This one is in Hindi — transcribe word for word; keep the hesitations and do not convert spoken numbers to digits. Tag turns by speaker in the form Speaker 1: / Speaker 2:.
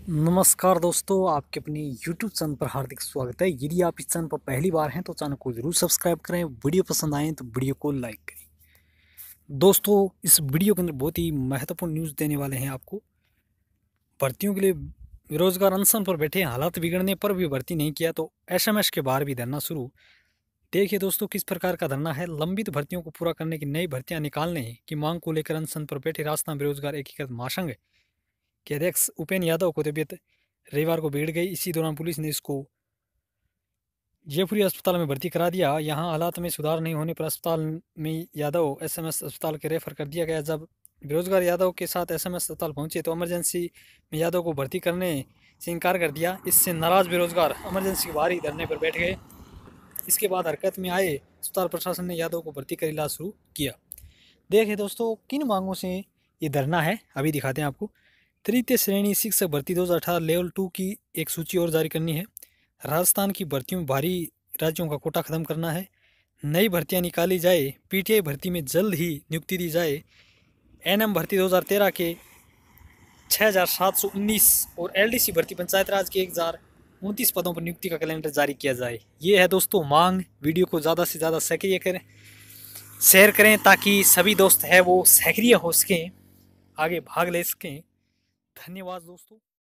Speaker 1: नमस्कार दोस्तों, आपके अपने यूट्यूब चैनल पर हार्दिक स्वागत है। यदि आप इस चैनल पर पहली बार हैं तो चैनल को जरूर सब्सक्राइब करें। वीडियो पसंद आए तो वीडियो को लाइक करें। दोस्तों, इस वीडियो के अंदर बहुत ही महत्वपूर्ण न्यूज़ देने वाले हैं आपको। भर्तियों के लिए बेरोजगार अनशन पर बैठे, हालात बिगड़ने पर भी भर्ती नहीं किया तो एसएमएस के बाहर भी धरना शुरू। देखिए दोस्तों, किस प्रकार का धरना है। लंबित भर्तियों को पूरा करने की नई भर्तियां निकालने की मांग को लेकर अनशन पर बैठे राजस्थान बेरोजगार एकीकृत महासंघ के अध्यक्ष उपेन्द्र यादव को तबीयत रविवार को बिगड़ गई। इसी दौरान पुलिस ने इसको जयपुरी अस्पताल में भर्ती करा दिया। यहाँ हालात में सुधार नहीं होने पर अस्पताल में यादव एसएमएस अस्पताल के रेफर कर दिया गया। जब बेरोजगार यादव के साथ एसएमएस अस्पताल पहुंचे तो इमरजेंसी में यादव को भर्ती करने से इनकार कर दिया। इससे नाराज बेरोजगार इमरजेंसी के बाहर ही धरने पर बैठ गए। इसके बाद हरकत में आए अस्पताल प्रशासन ने यादव को भर्ती कर इलाज शुरू किया। देखिए दोस्तों, किन मांगों से ये धरना है अभी दिखाते हैं आपको। तृतीय श्रेणी शिक्षक भर्ती दो हज़ार अठारह लेवल टू की एक सूची और जारी करनी है। राजस्थान की भर्तियों में भारी राज्यों का कोटा खत्म करना है। नई भर्तियां निकाली जाए। पीटीआई भर्ती में जल्द ही नियुक्ति दी जाए। एनएम भर्ती दो हज़ार तेरह के छः हज़ार सात सौ उन्नीस और एलडीसी भर्ती पंचायत राज के एक हज़ार उनतीस पदों पर नियुक्ति का कैलेंडर जारी किया जाए। ये है दोस्तों मांग। वीडियो को ज़्यादा से ज़्यादा सक्रिय करें, शेयर करें ताकि सभी दोस्त हैं वो सक्रिय हो सकें, आगे भाग ले सकें। धन्यवाद दोस्तों।